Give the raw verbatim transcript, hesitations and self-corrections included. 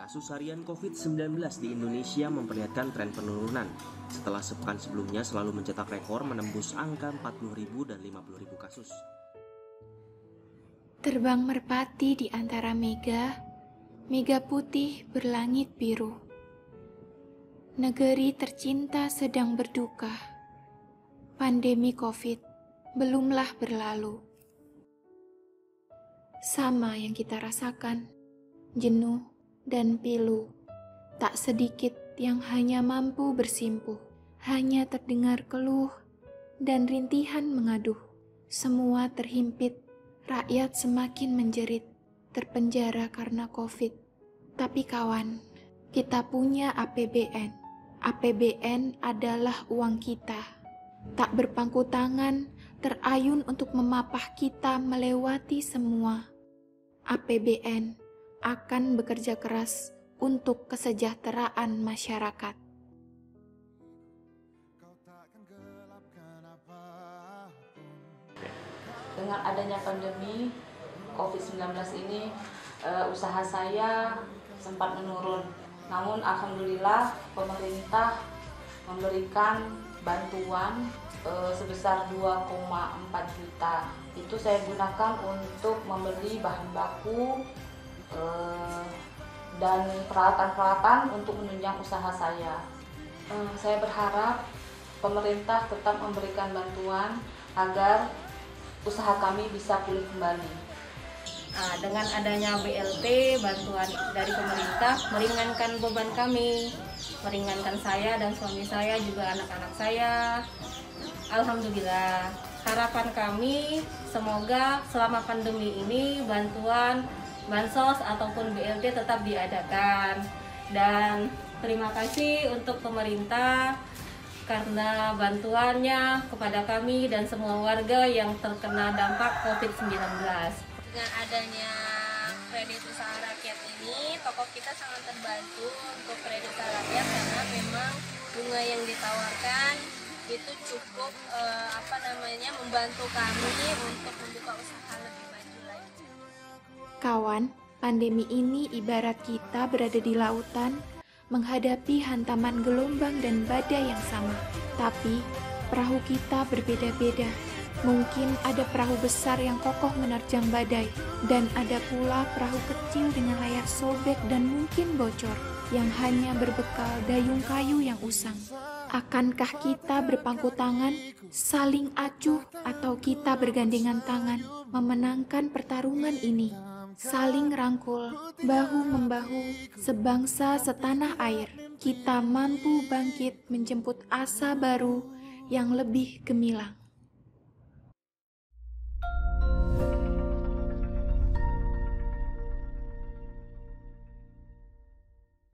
Kasus harian covid sembilan belas di Indonesia memperlihatkan tren penurunan setelah sepekan sebelumnya selalu mencetak rekor menembus angka empat puluh ribu dan lima puluh ribu kasus. Terbang merpati di antara mega, mega putih berlangit biru. Negeri tercinta sedang berduka. Pandemi Covid belumlah berlalu. Sama yang kita rasakan, jenuh dan pilu. Tak sedikit yang hanya mampu bersimpuh, hanya terdengar keluh dan rintihan mengaduh. Semua terhimpit, rakyat semakin menjerit, terpenjara karena Covid. Tapi kawan, kita punya A P B N. A P B N adalah uang kita. Tak berpangku tangan, terayun untuk memapah kita melewati semua. A P B N akan bekerja keras untuk kesejahteraan masyarakat. Dengan adanya pandemi covid sembilan belas ini, uh, usaha saya sempat menurun. Namun alhamdulillah pemerintah memberikan bantuan uh, sebesar dua koma empat juta. Itu saya gunakan untuk membeli bahan baku uh, dan peralatan-peralatan untuk menunjang usaha saya. Uh, saya berharap pemerintah tetap memberikan bantuan agar usaha kami bisa pulih kembali. Nah, dengan adanya B L T, bantuan dari pemerintah meringankan beban kami, meringankan saya dan suami saya, juga anak-anak saya. Alhamdulillah, harapan kami semoga selama pandemi ini bantuan bansos ataupun B L T tetap diadakan. Dan terima kasih untuk pemerintah karena bantuannya kepada kami dan semua warga yang terkena dampak covid sembilan belas. Dengan adanya kredit usaha rakyat ini, toko kita sangat terbantu untuk kredit usaha rakyat karena memang bunga yang ditawarkan itu cukup eh, apa namanya membantu kami untuk membuka usaha lebih maju lagi. Kawan, pandemi ini ibarat kita berada di lautan menghadapi hantaman gelombang dan badai yang sama. Tapi, perahu kita berbeda-beda. Mungkin ada perahu besar yang kokoh menerjang badai, dan ada pula perahu kecil dengan layar sobek dan mungkin bocor, yang hanya berbekal dayung kayu yang usang. Akankah kita berpangku tangan, saling acuh, atau kita bergandengan tangan memenangkan pertarungan ini? Saling rangkul, bahu-membahu, sebangsa setanah air, kita mampu bangkit menjemput asa baru yang lebih gemilang.